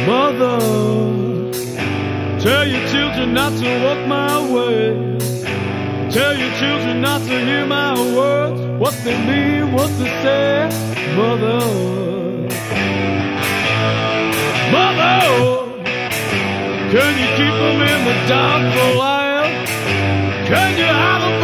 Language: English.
Mother, tell your children not to walk my way. Tell your children not to hear my words, what they mean, what they say. Mother, Mother, can you keep them in the dark for a while? Can you hide them